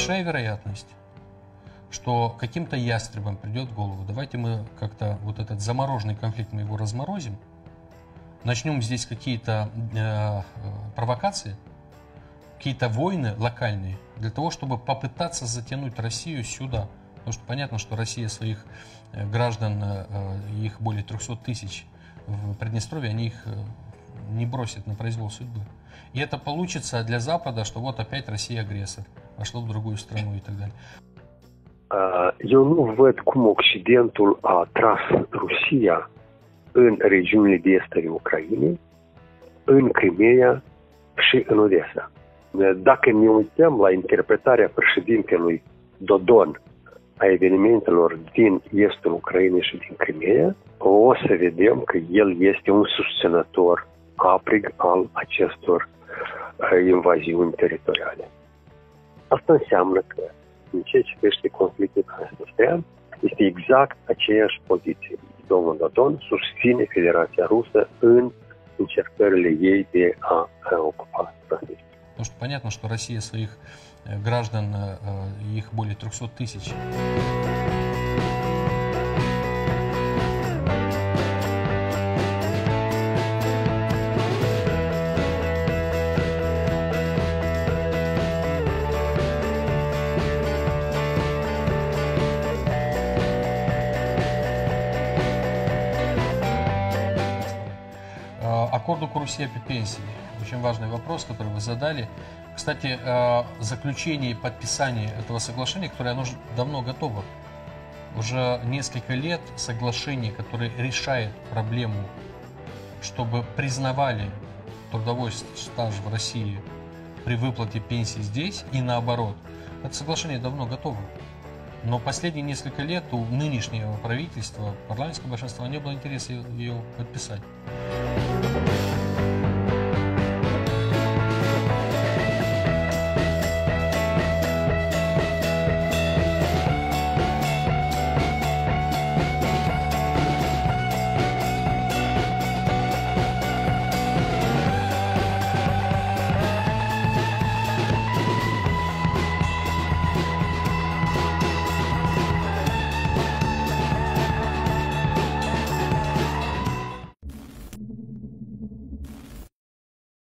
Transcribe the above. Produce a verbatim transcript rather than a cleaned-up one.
большая вероятность, что каким-то ястребом придет в голову. Давайте мы как-то вот этот замороженный конфликт, мы его разморозим, начнем здесь какие-то э, провокации, какие-то войны локальные, для того, чтобы попытаться затянуть Россию сюда. Потому что понятно, что Россия своих э, граждан, э, их более трёхсот тысяч в Приднестровье, они их э, не бросят на произвол судьбы. И это получится для Запада, что вот опять Россия агрессор, пошла в другую страну и так далее. Eu nu văd cum Occidentul a tras Rusia în regiunile de est ale Ucrainei, în Crimea și în Odessa. Dacă ne uităm la interpretarea președintelui Dodon a evenimentelor din estul Ucrainei și din Crimea, o să vedem că el este un susținător aprig al acestor invaziuni teritoriale. Asta înseamnă că în ceea ce privește conflictul transnistrean, este exact aceeași poziție. Domnul Dodon susține Federația Rusă în încercările ei de a ocupa Transnistria. Потому что понятно, что Россия своих граждан, их более трёхсот тысяч. Аккорду Курусия по пенсии. Очень важный вопрос, который вы задали. Кстати, заключение и подписание этого соглашения, которое оно давно готово. Уже несколько лет соглашение, которое решает проблему, чтобы признавали трудовой стаж в России при выплате пенсии здесь и наоборот. Это соглашение давно готово. Но последние несколько лет у нынешнего правительства, парламентского большинства, не было интереса ее подписать.